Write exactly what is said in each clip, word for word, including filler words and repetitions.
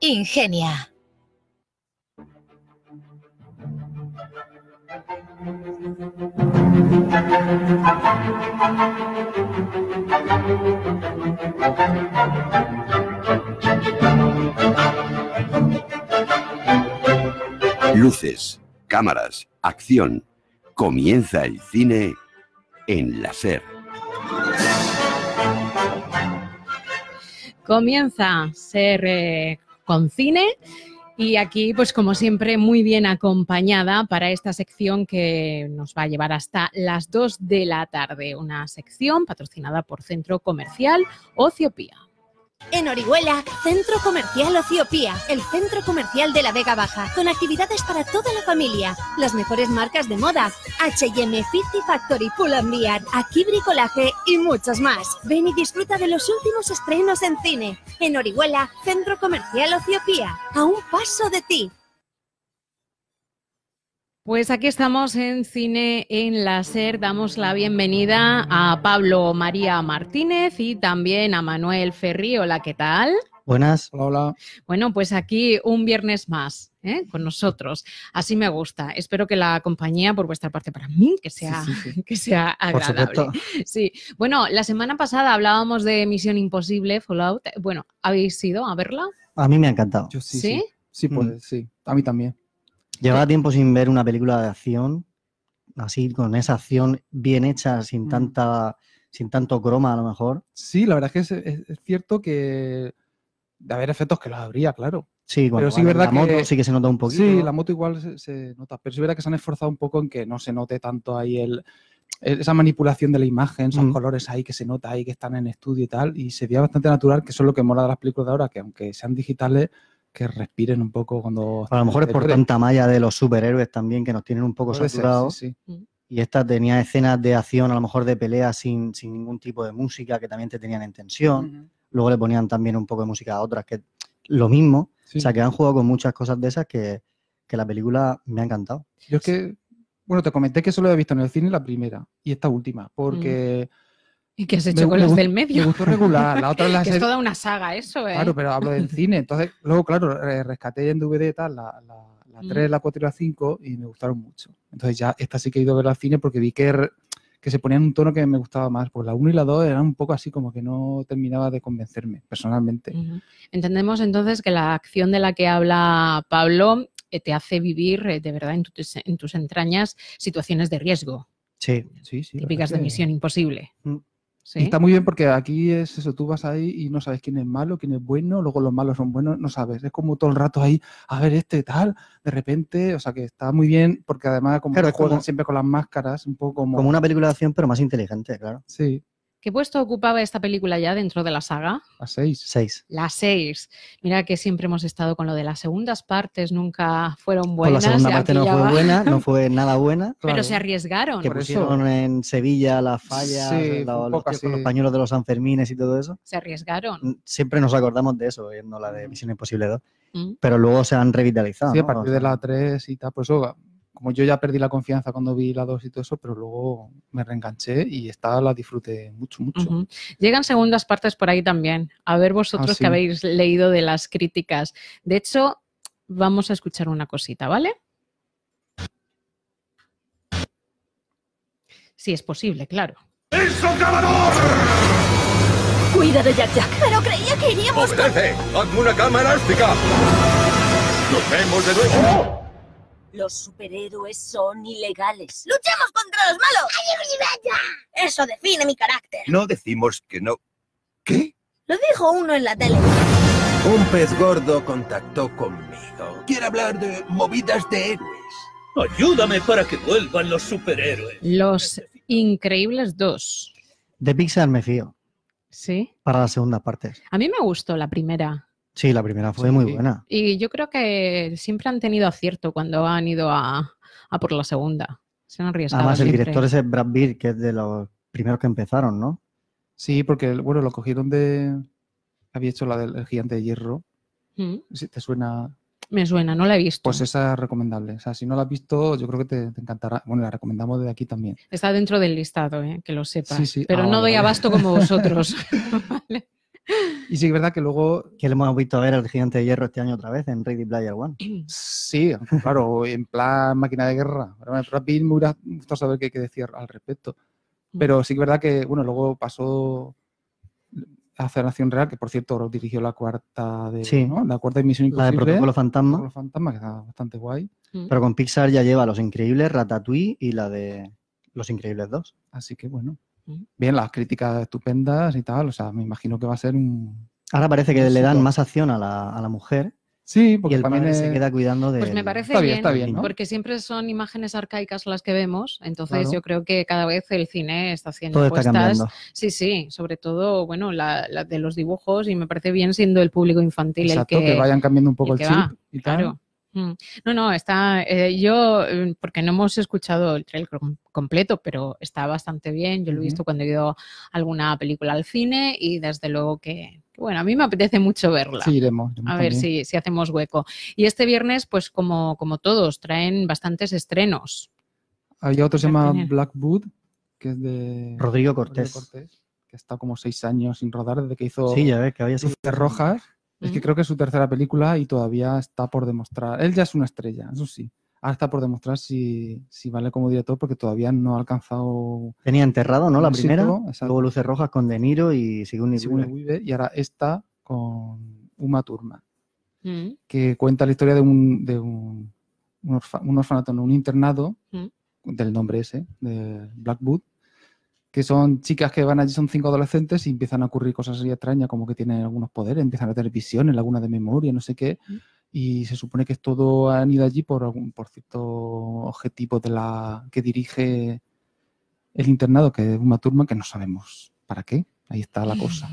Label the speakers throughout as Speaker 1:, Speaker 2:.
Speaker 1: Ingenia.
Speaker 2: Luces, cámaras, acción. Comienza el cine en la SER.
Speaker 3: Comienza SER eh, con cine y aquí, pues como siempre, muy bien acompañada para esta sección que nos va a llevar hasta las dos de la tarde. Una sección patrocinada por Centro Comercial Ociopía.
Speaker 1: En Orihuela, Centro Comercial Ociopía, el centro comercial de la Vega Baja, con actividades para toda la familia, las mejores marcas de moda, H y M, Fifty Factory, Pull and Bear, Aquí Bricolaje y muchos más. Ven y disfruta de los últimos estrenos en cine. En Orihuela, Centro Comercial Ociopía, a un paso de ti.
Speaker 3: Pues aquí estamos en Cine en la SER. Damos la bienvenida a Pablo María Martínez y también a Manuel Ferri. Hola, ¿qué tal?
Speaker 4: Buenas. Hola, hola.
Speaker 3: Bueno, pues aquí un viernes más, ¿eh? Con nosotros. Así me gusta. Espero que la compañía, por vuestra parte, para mí, que sea, sí, sí, sí. que sea agradable. Sí. Bueno, la semana pasada hablábamos de Misión Imposible, Fallout. Bueno, ¿habéis ido a verla?
Speaker 4: A mí me ha encantado.
Speaker 5: Yo sí,
Speaker 3: ¿Sí?
Speaker 5: Sí, sí, pues, mm. sí. A mí también.
Speaker 4: Llevaba tiempo sin ver una película de acción, así con esa acción bien hecha, sin tanta, sin tanto croma a lo mejor.
Speaker 5: Sí, la verdad es que es, es, es cierto que de haber efectos que los habría, claro.
Speaker 4: Sí, bueno,
Speaker 5: pero sí, verdad
Speaker 4: la
Speaker 5: que,
Speaker 4: moto sí que se nota un poquito.
Speaker 5: Sí, la moto igual se, se nota, pero sí verdad que se han esforzado un poco en que no se note tanto ahí el, esa manipulación de la imagen, esos mm. colores ahí que se nota ahí que están en estudio y tal, y se veía bastante natural, que eso es lo que mola de las películas de ahora, que aunque sean digitales, que respiren un poco cuando...
Speaker 4: A lo mejor es por tanta malla de los superhéroes también que nos tienen un poco saturados.
Speaker 5: Sí, sí.
Speaker 4: Y esta tenía escenas de acción, a lo mejor de pelea sin, sin ningún tipo de música, que también te tenían en tensión. Uh-huh. Luego le ponían también un poco de música a otras, que lo mismo. Sí. O sea, que han jugado con muchas cosas de esas que, que la película me ha encantado.
Speaker 5: Yo es que, bueno, te comenté que solo he visto en el cine la primera y esta última, porque... Uh-huh.
Speaker 3: ¿Y qué has hecho me, con los del medio?
Speaker 5: Me gustó regular. La otra la
Speaker 3: que es toda una saga eso, ¿eh?
Speaker 5: Claro, pero hablo del cine. Entonces, luego, claro, rescaté en D V D tal, la, la, la tres, mm. la cuatro y la cinco y me gustaron mucho. Entonces ya esta sí que he ido a ver al cine porque vi que, que se ponían un tono que me gustaba más. Pues la uno y la dos eran un poco así como que no terminaba de convencerme, personalmente.
Speaker 3: Uh-huh. Entendemos entonces que la acción de la que habla Pablo eh, te hace vivir eh, de verdad en, tu, en tus entrañas situaciones de riesgo.
Speaker 4: Sí,
Speaker 5: sí, sí.
Speaker 3: Típicas de Misión Imposible.
Speaker 5: Mm. ¿Sí? Y está muy bien porque aquí es eso, tú vas ahí y no sabes quién es malo, quién es bueno, luego los malos son buenos, no sabes, es como todo el rato ahí, a ver este tal, de repente, o sea que está muy bien porque además como
Speaker 4: claro,
Speaker 5: juegan
Speaker 4: como,
Speaker 5: siempre con las máscaras, un poco como...
Speaker 4: Como una película de acción pero más inteligente, claro.
Speaker 5: Sí.
Speaker 3: ¿Qué puesto ocupaba esta película ya dentro de la saga?
Speaker 5: La seis.
Speaker 4: Seis.
Speaker 3: La seis. Mira que siempre hemos estado con lo de las segundas partes, nunca fueron buenas.
Speaker 4: Pues la segunda parte no fue va... buena, no fue nada buena.
Speaker 3: Pero claro. Se arriesgaron.
Speaker 4: Que
Speaker 3: por
Speaker 4: pusieron eso. En Sevilla las fallas,
Speaker 5: sí,
Speaker 4: los,
Speaker 5: los,
Speaker 4: tíos, los pañuelos de los Sanfermines y todo eso.
Speaker 3: Se arriesgaron.
Speaker 4: Siempre nos acordamos de eso, viendo la de Misión Imposible dos. Mm. Pero luego se han revitalizado.
Speaker 5: Sí,
Speaker 4: ¿no?
Speaker 5: a partir
Speaker 4: o sea,
Speaker 5: de la tres y tal, pues eso... Como yo ya perdí la confianza cuando vi la dos y todo eso, pero luego me reenganché y esta la disfruté mucho, mucho.
Speaker 3: Uh-huh. Llegan segundas partes por ahí también. A ver vosotros ah, sí. que habéis leído de las críticas. De hecho, vamos a escuchar una cosita, ¿vale? Si es posible, claro.
Speaker 6: ¡El socavador!
Speaker 1: Cuida de Jack Jack. Pero creía que iríamos...
Speaker 6: ¡Obedece! ¡Hazme una cama elástica! ¡Nos vemos de nuevo!
Speaker 1: Los superhéroes son ilegales. ¡Luchemos contra los malos! Eso define mi carácter.
Speaker 6: No decimos que no. ¿Qué?
Speaker 1: Lo dijo uno en la tele.
Speaker 6: Un pez gordo contactó conmigo. Quiere hablar de movidas de héroes.
Speaker 7: Ayúdame para que vuelvan los superhéroes.
Speaker 3: Los Increíbles dos.
Speaker 4: De Pixar me fío.
Speaker 3: ¿Sí?
Speaker 4: Para la segunda parte.
Speaker 3: A mí me gustó la primera.
Speaker 4: Sí, la primera fue sí. muy buena.
Speaker 3: Y yo creo que siempre han tenido acierto cuando han ido a, a por la segunda. Se han arriesgado.
Speaker 4: Además, el
Speaker 3: siempre.
Speaker 4: director es Brad Bird, que es de los primeros que empezaron, ¿no?
Speaker 5: Sí, porque, bueno, lo cogieron de... Había hecho la del Gigante de Hierro.
Speaker 3: ¿Mm?
Speaker 5: Si te suena...
Speaker 3: Me suena, no la he visto.
Speaker 5: Pues esa es recomendable. O sea, si no la has visto, yo creo que te, te encantará. Bueno, la recomendamos desde aquí también.
Speaker 3: Está dentro del listado, ¿eh? Que lo sepas.
Speaker 5: Sí, sí.
Speaker 3: Pero
Speaker 5: ah,
Speaker 3: no doy
Speaker 5: vale.
Speaker 3: abasto como vosotros. ¿Vale?
Speaker 5: Y sí, es verdad que luego...
Speaker 4: Que le hemos visto a ver al Gigante de Hierro este año otra vez en Ready Player One.
Speaker 5: Sí, claro, en plan máquina de guerra. Pero a mí me hubiera gustado saber qué, qué decir al respecto. Pero sí que es verdad que, bueno, luego pasó a Federación Real, que por cierto dirigió la cuarta de,
Speaker 4: sí.
Speaker 5: ¿no? La cuarta de Misión Imposible.
Speaker 4: La de Protocolo Fantasma.
Speaker 5: Protocolo Fantasma, que está bastante guay.
Speaker 4: Pero con Pixar ya lleva Los Increíbles, Ratatouille y la de Los Increíbles dos.
Speaker 5: Así que bueno. Bien, las críticas estupendas y tal, o sea, me imagino que va a ser un...
Speaker 4: Ahora parece que le dan más acción a la, a la mujer.
Speaker 5: Sí, porque
Speaker 4: y el
Speaker 5: también
Speaker 4: padre
Speaker 5: es...
Speaker 4: se queda cuidando de...
Speaker 3: Pues me parece
Speaker 5: está
Speaker 3: bien,
Speaker 5: bien, está bien, ¿no?
Speaker 3: Porque siempre son imágenes arcaicas las que vemos, entonces
Speaker 5: Claro.
Speaker 3: yo creo que cada vez el cine está haciendo
Speaker 4: Todo está
Speaker 3: apuestas.
Speaker 4: cambiando.
Speaker 3: Sí, sí, sobre todo, bueno, la, la de los dibujos, y me parece bien siendo el público infantil
Speaker 5: Exacto,
Speaker 3: el que...
Speaker 5: que vayan cambiando un poco
Speaker 3: el
Speaker 5: el,
Speaker 3: que
Speaker 5: chip
Speaker 3: va,
Speaker 5: y tal.
Speaker 3: claro. Mm. No, no, está. Eh, yo, eh, porque no hemos escuchado el trailer com- completo, pero está bastante bien. Yo lo he visto
Speaker 5: Ujú.
Speaker 3: cuando he ido alguna película al cine y desde luego que, que, bueno, a mí me apetece mucho verla.
Speaker 5: Sí, iremos. iremos
Speaker 3: A ver
Speaker 5: también.
Speaker 3: si, si hacemos hueco. Y este viernes, pues como, como todos, traen bastantes estrenos.
Speaker 5: Había otro que se llama
Speaker 3: Cartagena.
Speaker 5: Blackwood, que es de
Speaker 4: Rodrigo Cortés.
Speaker 5: Cortés, que está como seis años sin rodar desde que hizo
Speaker 4: Sí, ya ves que había sido...
Speaker 5: Luces Rojas. Es que
Speaker 3: Ujú.
Speaker 5: creo que es su tercera película y todavía está por demostrar. Él ya es una estrella, eso sí. Ahora está por demostrar si, si vale como director porque todavía no ha alcanzado...
Speaker 4: Tenía Enterrado, ¿no? La
Speaker 5: éxito,
Speaker 4: primera.
Speaker 5: exacto.
Speaker 4: Luego Luces Rojas con De Niro y Sigourney
Speaker 5: Sigourney
Speaker 4: Weaver.
Speaker 5: Weaver, y ahora esta con Uma Thurman,
Speaker 3: Mm,
Speaker 5: que cuenta la historia de un, de un, un, orfa- un orfanato, no, un internado,
Speaker 3: mm.
Speaker 5: del nombre ese, de Blackwood, que son chicas que van allí, son cinco adolescentes y empiezan a ocurrir cosas así extrañas, como que tienen algunos poderes, empiezan a tener visiones, lagunas de memoria, no sé qué,
Speaker 3: Mm.
Speaker 5: y se supone que es todo han ido allí por algún por cierto objetivo de la que dirige el internado, que es Uma Thurman, que no sabemos para qué. Ahí está la cosa.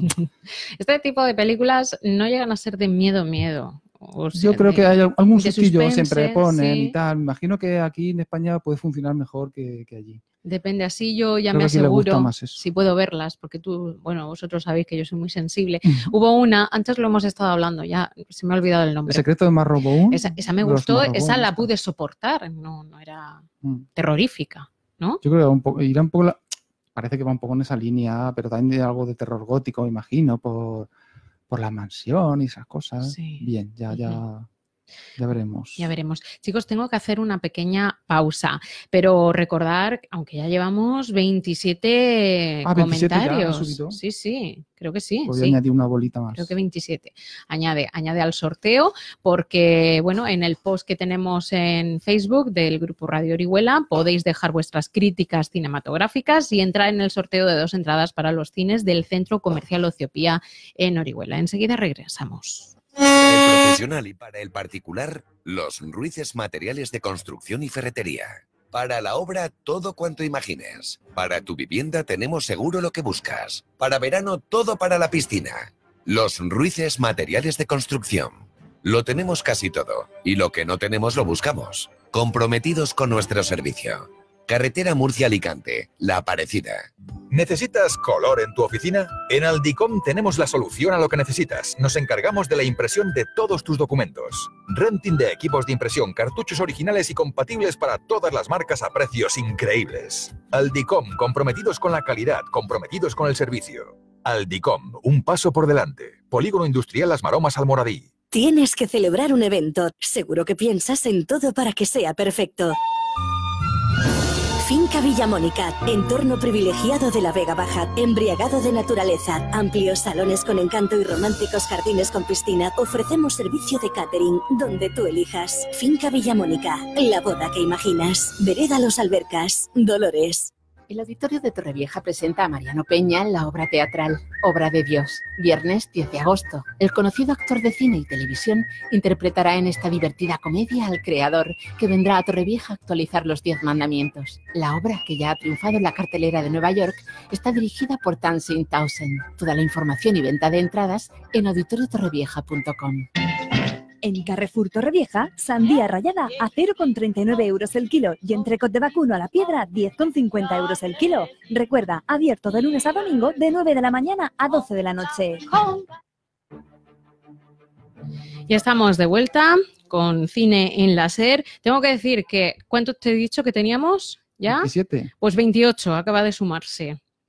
Speaker 3: Este tipo de películas no llegan a ser de miedo, miedo. O sea,
Speaker 5: Yo creo
Speaker 3: de-
Speaker 5: que hay algún
Speaker 3: de
Speaker 5: sustillo
Speaker 3: suspense,
Speaker 5: siempre ponen
Speaker 3: sí.
Speaker 5: y tal. Me imagino que aquí en España puede funcionar mejor que, que allí.
Speaker 3: Depende, así yo ya
Speaker 5: Creo
Speaker 3: me
Speaker 5: que aquí le gusta
Speaker 3: aseguro
Speaker 5: más eso.
Speaker 3: si puedo verlas, porque tú, bueno, vosotros sabéis que yo soy muy sensible. Hubo una, antes lo hemos estado hablando, ya se me ha olvidado el
Speaker 5: El
Speaker 3: nombre.
Speaker 5: secreto de Marrowbone.
Speaker 3: Esa, esa me
Speaker 5: los
Speaker 3: gustó,
Speaker 5: Marrowbone,
Speaker 3: esa la
Speaker 5: esta.
Speaker 3: pude soportar, no, no era
Speaker 5: Mm.
Speaker 3: terrorífica, ¿no?
Speaker 5: Yo creo que un poco, irá un poco la- parece que va un poco en esa línea, pero también de algo de terror gótico, me imagino, por, por la mansión y esas cosas.
Speaker 3: Sí.
Speaker 5: Bien, ya, ya, ya veremos.
Speaker 3: Ya veremos. Chicos, tengo que hacer una pequeña pausa, pero recordar, aunque ya llevamos veintisiete
Speaker 5: Ah, veintisiete ya, ¿ha
Speaker 3: comentarios.
Speaker 5: subido?
Speaker 3: Sí, sí, creo que sí.
Speaker 5: Voy
Speaker 3: sí.
Speaker 5: a añadir una bolita más.
Speaker 3: Creo que veintisiete. Añade, añade al sorteo porque, bueno, en el post que tenemos en Facebook del Grupo Radio Orihuela podéis dejar vuestras críticas cinematográficas y entrar en el sorteo de dos entradas para los cines del Centro Comercial Ociopía en Orihuela. Enseguida regresamos.
Speaker 2: Para el profesional y para el particular, los Ruices Materiales de Construcción y Ferretería. Para la obra, todo cuanto imagines. Para tu vivienda tenemos seguro lo que buscas. Para verano, todo para la piscina. Los Ruices Materiales de Construcción. Lo tenemos casi todo. Y lo que no tenemos lo buscamos. Comprometidos con nuestro servicio. Carretera Murcia-Alicante, La Aparecida.
Speaker 8: ¿Necesitas color en tu oficina? En Aldicom tenemos la solución a lo que necesitas. Nos encargamos de la impresión de todos tus documentos. Renting de equipos de impresión, cartuchos originales y compatibles para todas las marcas a precios increíbles. Aldicom, comprometidos con la calidad, comprometidos con el servicio. Aldicom, un paso por delante. Polígono Industrial Las Maromas Almoradí.
Speaker 9: Tienes que celebrar un evento. Seguro que piensas en todo para que sea perfecto. Finca Villamónica, entorno privilegiado de la Vega Baja, embriagado de naturaleza, amplios salones con encanto y románticos jardines con piscina. Ofrecemos servicio de catering donde tú elijas. Finca Villamónica, la boda que imaginas. Vereda Los Albercas, Dolores.
Speaker 10: El Auditorio de Torrevieja presenta a Mariano Peña en la obra teatral Obra de Dios. Viernes diez de agosto. El conocido actor de cine y televisión interpretará en esta divertida comedia al creador, que vendrá a Torrevieja a actualizar los diez mandamientos. La obra, que ya ha triunfado en la cartelera de Nueva York, está dirigida por Tansin Townsend. Toda la información y venta de entradas en auditorio torrevieja punto com.
Speaker 11: En Carrefour Torrevieja, sandía rallada a cero coma treinta y nueve euros el kilo y entrecot de vacuno a la piedra diez coma cincuenta euros el kilo. Recuerda, abierto de lunes a domingo de nueve de la mañana a doce de la noche.
Speaker 3: Ya estamos de vuelta con cine en la SER. Tengo que decir que, ¿cuánto te he dicho que teníamos ya?
Speaker 5: veintisiete.
Speaker 3: Pues veintiocho, acaba de sumarse.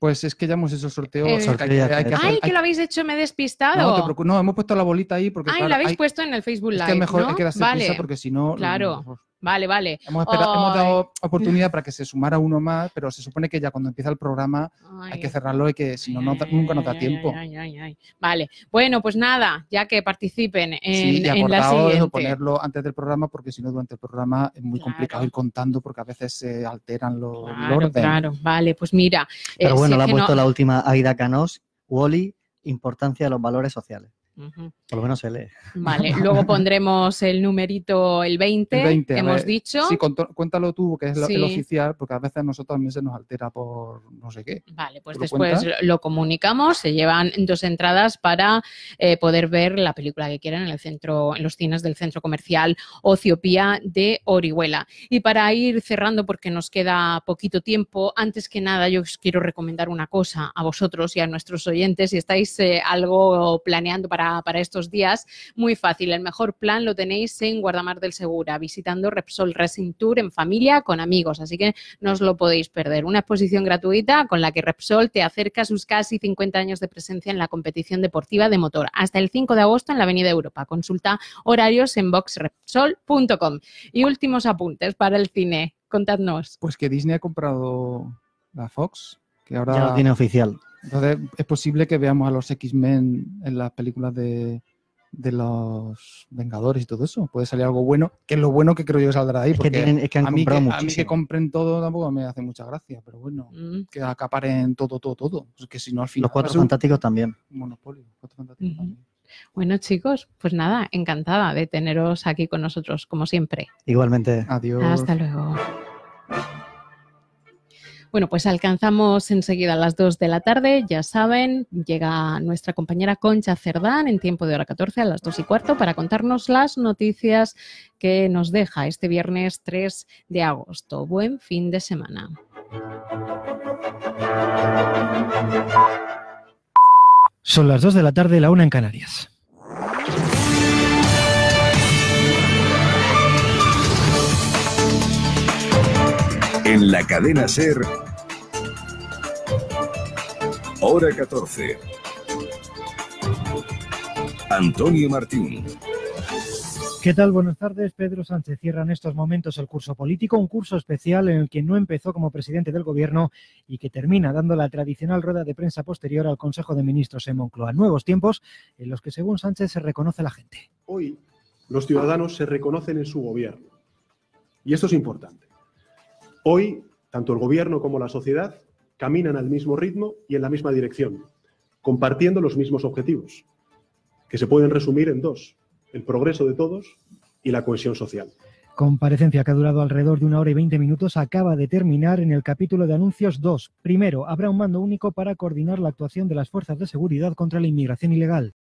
Speaker 5: Pues es que ya hemos hecho el sorteo.
Speaker 3: Eh,
Speaker 5: o sea, que hay que- hay que hacer-
Speaker 3: Ay,
Speaker 5: hay
Speaker 3: que lo habéis hecho, me he despistado.
Speaker 5: No, te preocupes, no, hemos puesto la bolita ahí porque.
Speaker 3: Ay,
Speaker 5: claro,
Speaker 3: lo habéis
Speaker 5: hay-
Speaker 3: puesto en el Facebook Live,
Speaker 5: Es que mejor
Speaker 3: ¿no?
Speaker 5: hay que darse
Speaker 3: Vale.
Speaker 5: prisa porque si no.
Speaker 3: Claro. Vale, vale.
Speaker 5: Hemos, esperado- hemos
Speaker 3: Ay.
Speaker 5: dado oportunidad para que se sumara uno más, pero se supone que ya cuando empieza el programa hay que cerrarlo y que si no, no nunca nos da tiempo.
Speaker 3: Ay, ay, ay. Vale, bueno, pues nada, ya que participen en,
Speaker 5: Sí, y
Speaker 3: en la
Speaker 5: acordaos de
Speaker 3: siguiente.
Speaker 5: ponerlo antes del programa porque si no durante el programa es muy complicado ir contando porque a veces se alteran los el
Speaker 3: Claro,
Speaker 5: orden.
Speaker 3: claro, vale, pues mira. eh,
Speaker 4: Pero bueno,
Speaker 3: si
Speaker 4: le
Speaker 3: es
Speaker 4: ha
Speaker 3: que
Speaker 4: puesto
Speaker 3: no-
Speaker 4: la última Aida Canós, Wally, importancia de los valores sociales.
Speaker 3: Ujú.
Speaker 4: Por lo menos se lee.
Speaker 3: Vale, luego pondremos el numerito, el veinte,
Speaker 5: El veinte, a
Speaker 3: hemos
Speaker 5: ver,
Speaker 3: dicho.
Speaker 5: Sí, contó- cuéntalo tú, que es lo-
Speaker 3: Sí.
Speaker 5: el oficial, porque a veces a nosotros también se nos altera por no sé qué.
Speaker 3: Vale, pues
Speaker 5: ¿Tú lo
Speaker 3: después
Speaker 5: cuentas?
Speaker 3: lo comunicamos, se llevan dos entradas para eh, poder ver la película que quieran en el centro, en los cines del centro comercial Ociopía de Orihuela. Y para ir cerrando, porque nos queda poquito tiempo, antes que nada yo os quiero recomendar una cosa a vosotros y a nuestros oyentes, si estáis eh, algo planeando para, para estos días, muy fácil, el mejor plan lo tenéis en Guardamar del Segura, visitando Repsol Racing Tour en familia con amigos, así que no os lo podéis perder. Una exposición gratuita con la que Repsol te acerca a sus casi cincuenta años de presencia en la competición deportiva de motor. Hasta el cinco de agosto en la Avenida Europa. Consulta horarios en box repsol punto com. Y últimos apuntes para el cine. Contadnos.
Speaker 5: Pues que Disney ha comprado la Fox, que ahora
Speaker 4: Ya lo tiene oficial.
Speaker 5: Entonces es posible que veamos a los X-Men en las películas de, de los Vengadores y todo eso. Puede salir algo bueno, que es lo bueno que creo yo que saldrá de ahí.
Speaker 4: Es que
Speaker 5: porque
Speaker 4: tienen- es que han
Speaker 5: a, mí que,
Speaker 4: comprado
Speaker 5: a mí que
Speaker 4: muchísimo.
Speaker 5: compren todo tampoco me hace mucha gracia, pero bueno,
Speaker 3: Mm.
Speaker 5: que acaparen todo, todo, todo. Porque si no al final
Speaker 4: Los
Speaker 5: va a
Speaker 4: Cuatro
Speaker 5: ser un
Speaker 4: Fantásticos también.
Speaker 5: monopolio. Cuatro Fantásticos
Speaker 3: Ujú.
Speaker 5: también.
Speaker 3: Bueno, chicos, pues nada, encantada de teneros aquí con nosotros, como siempre.
Speaker 4: Igualmente.
Speaker 5: Adiós.
Speaker 3: Hasta luego. Bueno, pues alcanzamos enseguida las dos de la tarde, ya saben, llega nuestra compañera Concha Cerdán en tiempo de hora catorce a las dos y cuarto para contarnos las noticias que nos deja este viernes tres de agosto. Buen fin de semana.
Speaker 12: Son las dos de la tarde, la una en Canarias.
Speaker 13: En la cadena SER, hora catorce. Antonio Martín.
Speaker 12: ¿Qué tal? Buenas tardes. Pedro Sánchez cierra en estos momentos el curso político, un curso especial en el que no empezó como presidente del Gobierno y que termina dando la tradicional rueda de prensa posterior al Consejo de Ministros en Moncloa. Nuevos tiempos en los que, según Sánchez, se reconoce la gente.
Speaker 14: Hoy los ciudadanos se reconocen en su gobierno y esto es importante. Hoy, tanto el gobierno como la sociedad caminan al mismo ritmo y en la misma dirección, compartiendo los mismos objetivos, que se pueden resumir en dos: el progreso de todos y la cohesión social.
Speaker 12: Comparecencia que ha durado alrededor de una hora y veinte minutos acaba de terminar en el capítulo de anuncios dos. Primero, habrá un mando único para coordinar la actuación de las fuerzas de seguridad contra la inmigración ilegal.